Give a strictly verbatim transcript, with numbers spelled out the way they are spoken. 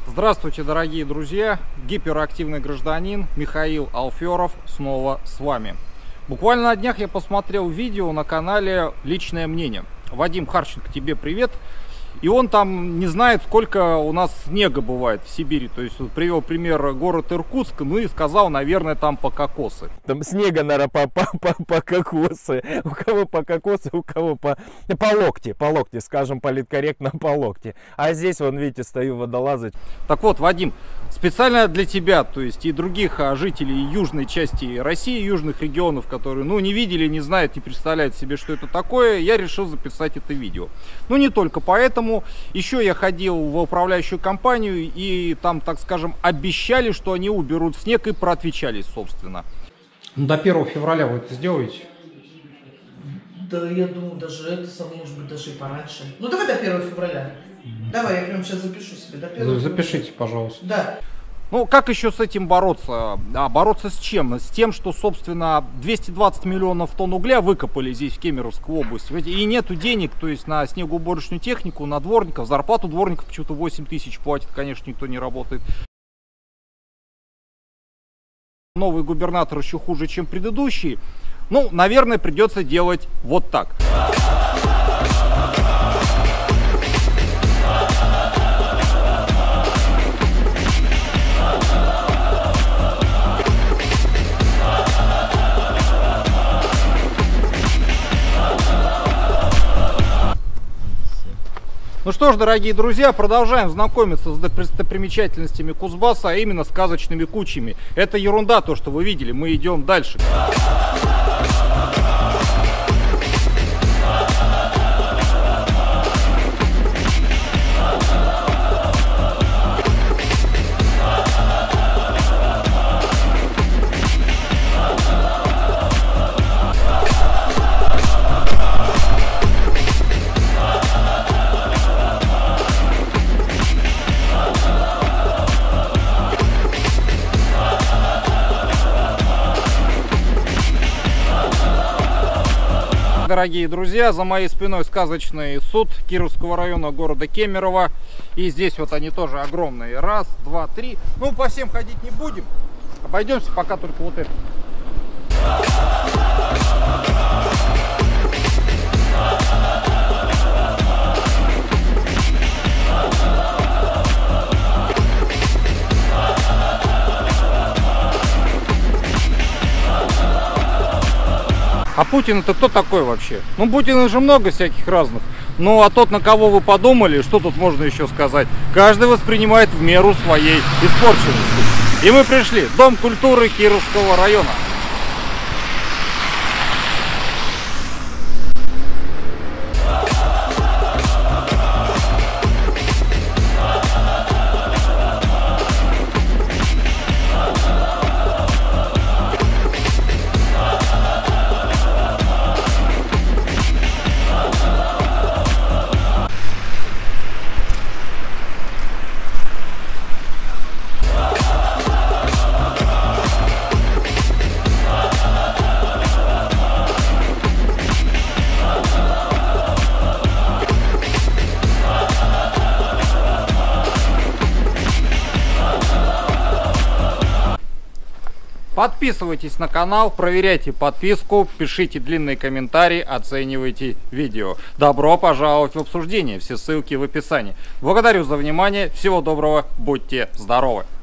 Здравствуйте, дорогие друзья! Гиперактивный гражданин Михаил Алферов снова с вами. Буквально на днях я посмотрел видео на канале «Личное мнение». Вадим Харченко, тебе привет! И он там не знает, сколько у нас снега бывает в Сибири. То есть вот привел пример город Иркутск, ну и сказал, наверное, там по кокосы. Там снега, наверное, по, по, по, по кокосы. У кого по кокосы, у кого по, по локти. По локти, скажем политкорректно, по локти. А здесь, вон, видите, стою водолазать. Так вот, Вадим, специально для тебя, то есть и других жителей южной части России, южных регионов, которые, ну, не видели, не знают, не представляют себе, что это такое, я решил записать это видео. Ну, не только поэтому. Еще я ходил в управляющую компанию, и там, так скажем, обещали, что они уберут снег, и проотвечали, собственно. Ну, до первого февраля вы это сделаете? Да, я думаю, даже это самое, может быть, даже и пораньше. Ну, давай до первого февраля. Mm-hmm. Давай, я прямо сейчас запишу себе. До первого Запишите, февраля. Пожалуйста. Да. Ну, как еще с этим бороться? А бороться с чем? С тем, что, собственно, двести двадцать миллионов тонн угля выкопали здесь, в Кемеровской области. И нету денег, то есть на снегоуборочную технику, на дворников. Зарплату дворников почему-то восемь тысяч платит, конечно, никто не работает. Новый губернатор еще хуже, чем предыдущий. Ну, наверное, придется делать вот так. Ну что ж, дорогие друзья, продолжаем знакомиться с достопримечательностями Кузбасса, а именно сказочными кучами. Это ерунда, то, что вы видели, мы идем дальше. Дорогие друзья, за моей спиной сказочный суд Кировского района города Кемерово. И здесь вот они тоже огромные. Раз, два, три. Ну, по всем ходить не будем. Обойдемся пока только вот это. А Путин это кто такой вообще? Ну, Путина же много всяких разных. Ну, а тот, на кого вы подумали, что тут можно еще сказать? Каждый воспринимает в меру своей испорченности. И мы пришли в Дом культуры Кировского района. Подписывайтесь на канал, проверяйте подписку, пишите длинные комментарии, оценивайте видео. Добро пожаловать в обсуждение, все ссылки в описании. Благодарю за внимание, всего доброго, будьте здоровы!